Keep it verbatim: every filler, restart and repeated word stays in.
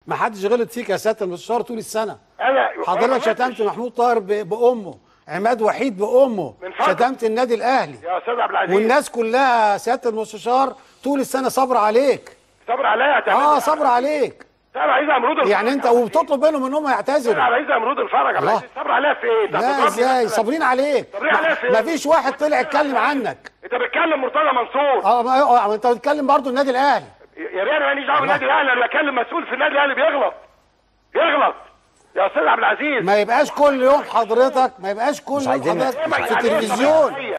ما حدش غلط فيك يا سياده المستشار طول السنه. انا حضرتك شتمت محمود طاهر بامه، عماد وحيد بامه، شتمت النادي الاهلي يا استاذ عبد العزيز، والناس كلها سياده المستشار طول السنه صبر عليك. صبر عليا يا اه صبر عليك. صبر عايز امرود يعني انت وبتطلب منهم ان هم يعتذروا. صبر عايز امرود الفرج. الله، صبر عليا في ايه؟ لا ازاي صابرين عليك؟ صابرين عليا في ايه؟ ما فيش واحد طلع يتكلم عنك. انت بتكلم مرتضى منصور. اه ما انت بتتكلم برضه النادي الاهلي. يا ريت انا ماليش دعوه بالنادي الاهلي، انا بكلم مسؤول في النادي الاهلي بيغلط. بيغلط يا استاذ عبد العزيز. ما يبقاش كل يوم حضرتك ما يبقاش كل يوم حضرتك في التلفزيون.